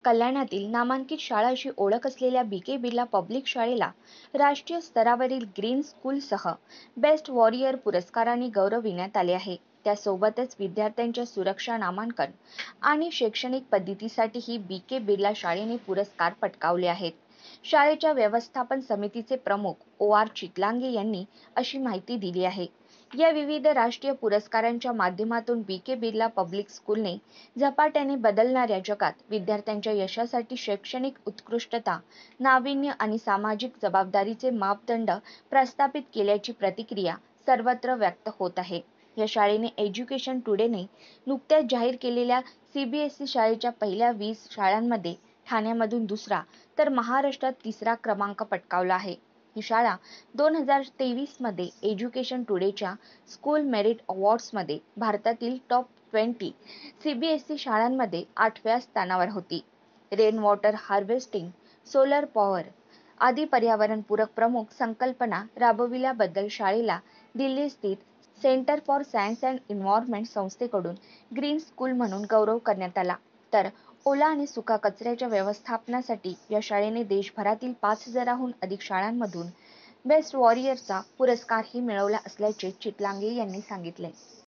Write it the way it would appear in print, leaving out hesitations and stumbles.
कल्याणातील नामांकित शाळा अशी ओळख असलेल्या बी.के. बिर्ला पब्लिक शाळेला राष्ट्रीय स्तरावरील ग्रीन स्कूलसह बेस्ट वॉरियर पुरस्काराने गौरविण्यात आले आहे. त्यासोबतच विद्यार्थ्यांच्या सुरक्षा, नामांकन आणि शैक्षणिक पद्धतीसाठीही बी.के. बिर्ला शाळेने पुरस्कार पटकावले आहेत. शाळेच्या व्यवस्थापन समितीचे प्रमुख ओ.आर. चितलांगे यांनी अशी माहिती दिली आहे. या विविध राष्ट्रीय पुरस्कारांच्या माध्यमातून बी.के. बिर्ला पब्लिक स्कूलने झपाट्याने बदलणाऱ्या जगात विद्यार्थ्यांच्या यशासाठी शैक्षणिक उत्कृष्टता, नाविन्य आणि सामाजिक जबाबदारीचे मापदंड प्रस्थापित केल्याची प्रतिक्रिया सर्वत्र व्यक्त होत आहे. या शाळेने एज्युकेशन टुडेने नुकत्याच जाहीर केलेल्या सीबीएसई शाळेच्या पहिल्या 20 शाळांमध्ये ठाण्यामधून दुसरा तर महाराष्ट्रात तिसरा क्रमांक पटकावला आहे. ही शाळा 2023 मध्ये एज्युकेशन टुडेच्या स्कूल मेरिट अवॉर्ड्समध्ये भारतातील टॉप 20 सीबीएसई शाळांमध्ये 8व्या स्थानावर होती. Rain water harvesting, solar power आदी पर्यावरणपूरक प्रमुख संकल्पना राबविल्याबद्दल शाळेला दिल्ली स्थित centre for science and environment संस्थेकडून ग्रीन स्कूल म्हणून गौरव करण्यात आला. तर ओला आणि सुका कचऱ्याच्या व्यवस्थापनासाठी या शाळेने देशभरातील 5000हून अधिक शाळांमधून बेस्ट वॉरियरचा पुरस्कारही मिळवला असल्याचे चितलांगे यांनी सांगितले.